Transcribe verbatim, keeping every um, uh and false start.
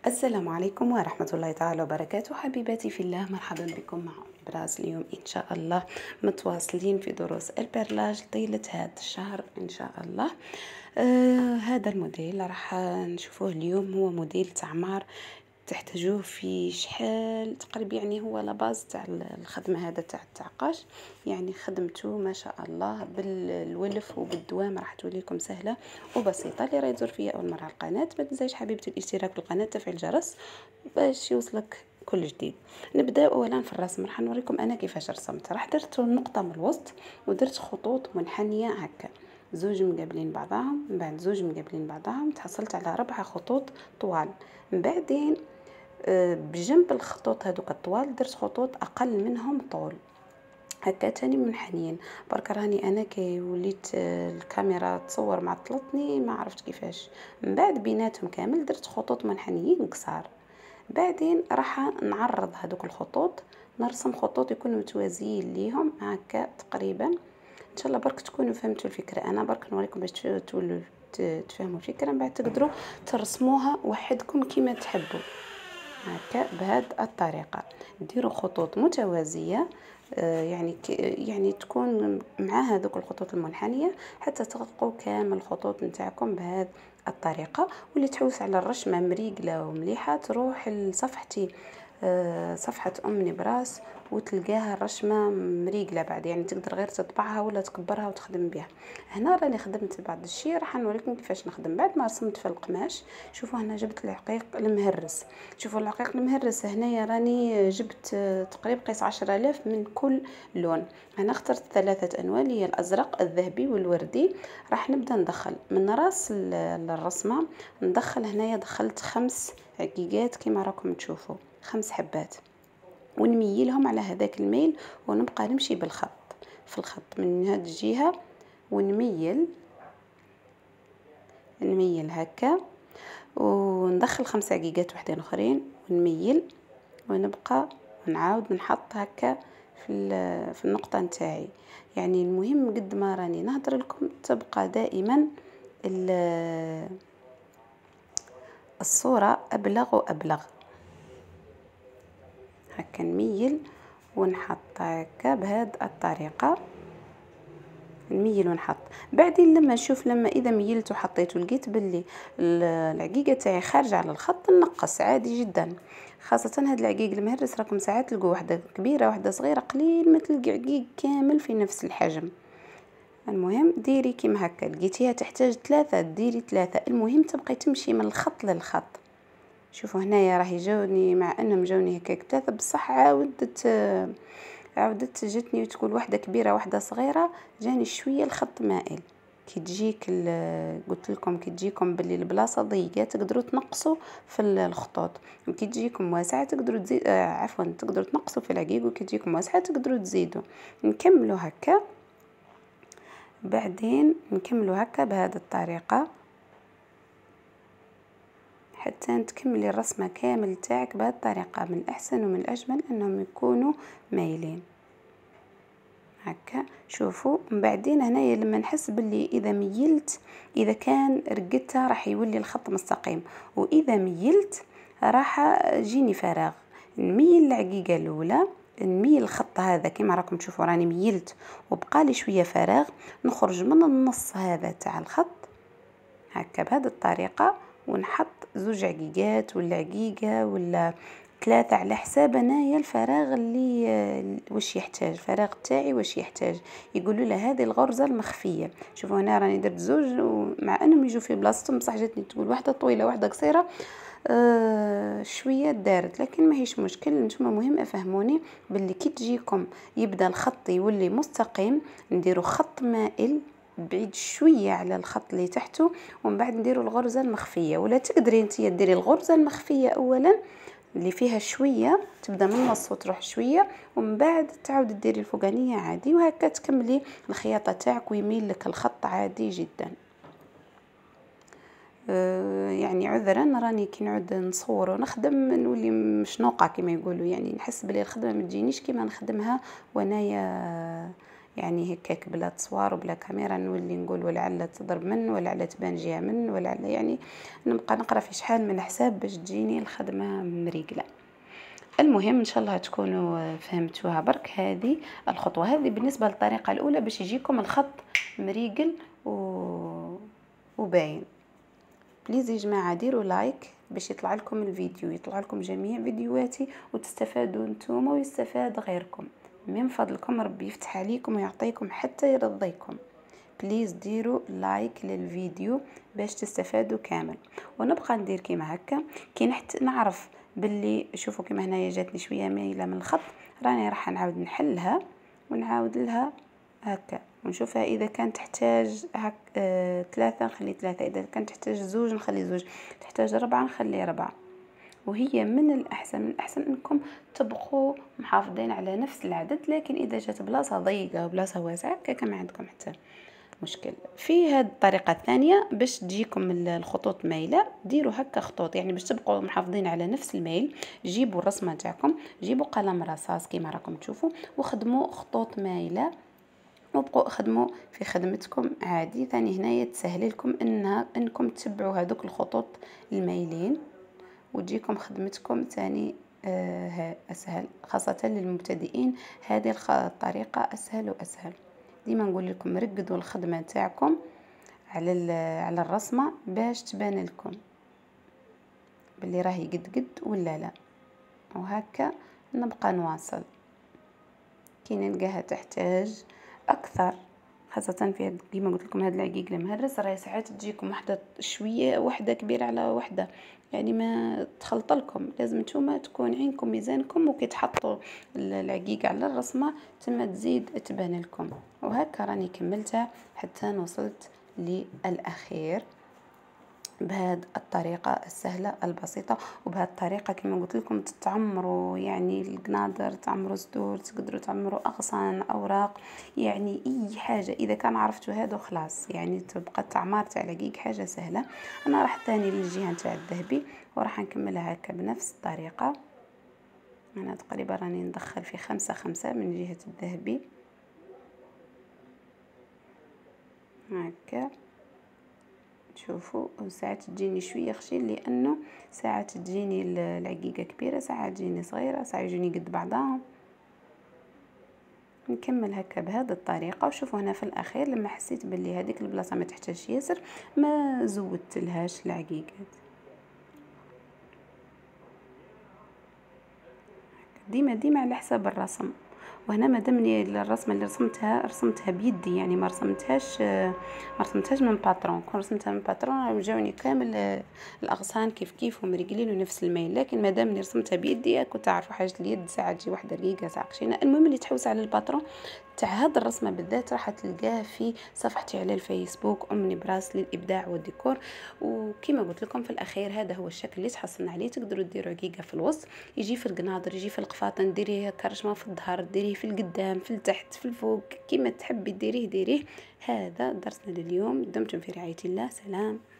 السلام عليكم ورحمة الله تعالى وبركاته. حبيباتي في الله، مرحبا بكم مع براس. اليوم إن شاء الله متواصلين في دروس البرلاج طيلة هذا الشهر إن شاء الله. آه هذا الموديل راح نشوفوه اليوم، هو موديل تعمار تحتاجوه في شحال تقريبا، يعني هو لاباز تاع الخدمه هذا تاع التعقاش. يعني خدمته ما شاء الله بالولف وبالدوام راح تولي لكم سهله وبسيطه. اللي راه يزور فيا اول مره على القناه ما تنساش حبيبتي الاشتراك في القناه، تفعيل الجرس باش يوصلك كل جديد. نبدا اولا في الرسم، راح نوريكم انا كيفاش رسمت. راح درت نقطه من الوسط ودرت خطوط منحنيه هكا، زوج مقابلين بعضهم، من بعد زوج مقابلين بعضهم، تحصلت على ربع خطوط طوال. من بعدين بجنب الخطوط هذوك الطوال درت خطوط اقل منهم طول هكا تاني منحنيين. برك راني انا كي وليت الكاميرا تصور مع طلتني ما عرفت كيفاش. من بعد بيناتهم كامل درت خطوط منحنيين قصار. بعدين راح نعرض هذوك الخطوط، نرسم خطوط يكونوا متوازيين ليهم هكا تقريبا. ان شاء الله برك تكونوا فهمتوا الفكره. انا برك نوريكم باش تولوا تفهموا الفكره، من بعد تقدروا ترسموها وحدكم كما تحبوا هكا بهذه الطريقه. ديروا خطوط متوازيه، آه يعني يعني تكون مع هذوك الخطوط المنحنيه حتى تغطوا كامل الخطوط نتاعكم بهذه الطريقه. واللي تحوس على الرشمه مريقله ومليحه تروح لصفحتي، آه صفحه ام نبراس، وتلقاها الرشمه مريقله بعد، يعني تقدر غير تطبعها ولا تكبرها وتخدم بها. هنا راني خدمت بعض الشيء راح نوريكم كيفاش نخدم بعد ما رسمت في القماش. شوفوا هنا جبت العقيق المهرس. شوفوا العقيق المهرس هنايا راني جبت تقريبا قيس عشرة آلاف من كل لون. انا اخترت ثلاثه انواع اللي هي الازرق الذهبي والوردي. راح نبدا ندخل من راس الرسمه، ندخل هنايا دخلت خمس عقيقات كما راكم تشوفوا، خمس حبات، ونميلهم على هذاك الميل ونبقى نمشي بالخط في الخط من هذه الجهه ونميل نميل هكا، وندخل خمسة عقيقات وحدين اخرين ونميل ونبقى ونعاود نحط هكا في في النقطه نتاعي. يعني المهم قد ما راني نهضر لكم تبقى دائما الصوره ابلغ وابلغ. هكا نميل ونحط هكا بهذه الطريقه، نميل ونحط. بعدين لما نشوف لما اذا ميلت وحطيت ولقيت باللي العقيقه تاعي خارجه على الخط نقص عادي جدا. خاصه هاد العقيق المهرس راكم ساعات تلقوا واحده كبيره واحده صغيره، قليل ما تلقي عقيق كامل في نفس الحجم. المهم ديري كيما هكا، لقيتيها تحتاج ثلاثه ديري ثلاثه، المهم تبقي تمشي من الخط للخط. شوفوا هنايا راهي جاوني مع انهم جاوني هكاك ثلاثه بصح عاودت عاودت جتني وتقول واحده كبيره واحده صغيره، جاني شويه الخط مائل. كي تجيك قلت لكم كي تجيكم باللي البلاصه ضيقه تقدروا تنقصوا في الخطوط، وكي تجيكم واسعه تقدروا تزيد آه عفوا تقدروا تنقصوا في العقيق، وكي تجيكم واسعه تقدروا تزيدوا. نكملوا هكا، بعدين نكملوا هكا بهذه الطريقه حتى تكملي الرسمه كامل تاعك بهذه الطريقه. من الاحسن ومن الاجمل انهم يكونوا مايلين هكا. شوفوا من بعدين هنايا لما نحس باللي اذا ميلت اذا كان رقدتها راح يولي الخط مستقيم، واذا ميلت راح يجيني فراغ. نميل العقيقه الاولى، نميل الخط هذا كما راكم تشوفوا راني ميلت وبقى لي شويه فراغ، نخرج من النص هذا تاع الخط هكا بهذه الطريقه، ونحط زوج عقيقات ولا عقيقه ولا ثلاثة على حساب انايا الفراغ اللي واش يحتاج، الفراغ تاعي واش يحتاج. يقولوا له هذه الغرزه المخفيه. شوفوا هنا راني درت زوج ومع انهم يجوا في بلاصتهم بصح جاتني تقول واحده طويله واحده قصيره، آه شويه دارت، لكن ما هيش مشكل. نتوما مهم افهموني باللي كي تجيكم يبدا الخط يولي مستقيم نديروا خط مائل بعيد شويه على الخط اللي تحته، ومن بعد نديروا الغرزه المخفيه. ولا تقدري انت ديري الغرزه المخفيه اولا اللي فيها شويه تبدا من النص وتروح شويه، ومن بعد تعاود ديري الفوقانيه عادي، وهكا تكملي الخياطه تاعك ويميل لك الخط عادي جدا. أه يعني عذرا راني كي نعود نصور ونخدم نولي مشنوقه كما يقولوا، يعني نحس بلي الخدمه ما تجينيش كيما نخدمها وانايا يعني هكاك بلا تصوير وبلا كاميرا نولي نقول ولعل تضرب من ولعل تبان جهه من ولعل، يعني نبقى نقرا في شحال من حساب باش تجيني الخدمه مريقله. المهم ان شاء الله تكونوا فهمتوها برك. هذه الخطوه هذه بالنسبه للطريقه الاولى باش يجيكم الخط مريقل و... وباين. بليز يا جماعه ديروا لايك باش يطلع لكم الفيديو، يطلع لكم جميع فيديوهاتي وتستفادوا نتوما ويستفاد غيركم. من فضلكم ربي يفتح عليكم ويعطيكم حتى يرضيكم. بليز ديروا لايك للفيديو باش تستفادوا كامل. ونبقى ندير كيما هكا كي نحت نعرف باللي شوفوا كيما هنايا جاتني شويه مايله من الخط، راني راح نعاود نحلها ونعاود لها هكا ونشوفها. اذا كانت تحتاج هك آه ثلاثة نخلي ثلاثة، اذا كانت تحتاج زوج نخلي زوج، تحتاج ربعة نخلي ربعة. وهي من الأحسن من الأحسن أنكم تبقوا محافظين على نفس العدد، لكن إذا جات بلاصة ضيقة وبلاصة واسعة كما ما عندكم حتى مشكل. في هذه الطريقة الثانية باش تجيكم الخطوط مايلة، ديروا هكا خطوط يعني باش تبقوا محافظين على نفس الميل. جيبوا الرسمة تاعكم، جيبوا قلم رصاص كما راكم تشوفوا وخدموا خطوط مايلة وبقوا خدموا في خدمتكم عادي. ثاني هنايا تسهل لكم انها انكم تتبعوا هذوك الخطوط المايلين وتجيكم خدمتكم ثاني آه اسهل، خاصة للمبتدئين هذه الطريقة اسهل واسهل. ديما نقول لكم رقدوا الخدمة تاعكم على على الرسمة باش تبان لكم باللي راهي قد قد ولا لا. وهكا نبقى نواصل كي نلقاها تحتاج اكثر، خاصة في كيما قلت لكم هذا العقيق المهرس راهي ساعات تجيكم واحدة شوية واحدة كبيرة على واحدة، يعني ما تخلط لكم. لازم نتوما تكون عينكم ميزانكم وكي تحطوا العقيق على الرسمة تما تزيد تبان لكم. وهكا راني كملتها حتى وصلت للأخير بهذه الطريقة السهلة البسيطة. وبهذه الطريقة كما قلت لكم تتعمروا يعني القنادر، تعمروا صدور، تقدروا تعمروا أغصان، أوراق، يعني أي حاجة. إذا كان عرفتوا هذا خلاص يعني تبقى التعمار تاع العقيق حاجة سهلة. أنا راح ثاني للجهة تاع الذهبي وراح نكملها هكا بنفس الطريقة. أنا تقريبا راني ندخل في خمسة خمسة من جهة الذهبي هكا. شوفوا ساعات تجيني شويه خشين لانه ساعات تجيني العقيقه كبيره، ساعات تجيني صغيره، ساعات يجوني قد بعضهم. نكمل هكا بهذه الطريقه. وشوفوا هنا في الاخير لما حسيت باللي هذيك البلاصه ما تحتاجش ياسر ما زودت لهاش العقيقات. ديما ديما على حساب الرسم. وهنا مادامني الرسمه اللي رسمتها رسمتها بيدي يعني ما رسمتهاش ما رسمتهاش من باترون. كون رسمتها من باترون جاوني كامل الاغصان كيف كيف ومرقلين ونفس الميل، لكن مادامني رسمتها بيدي كنت عارفه حاجه اليد ساعه تجي واحده رقيقه ساعه خشينه. المهم اللي تحوس على الباترون تاع هذه الرسمه بالذات راح تلقاه في صفحتي على الفيسبوك ام نبراس للابداع والديكور. وكما قلت لكم في الاخير هذا هو الشكل اللي تحصلنا عليه. تقدروا ديروا رقيقه في الوسط، يجي في القناضر، يجي في القفاطن، ديريه كرشمه في الظهر، ديريه في القدام، في التحت، في الفوق، كما تحبي ديريه ديريه. هذا درسنا لليوم. دمتم في رعايه الله. سلام.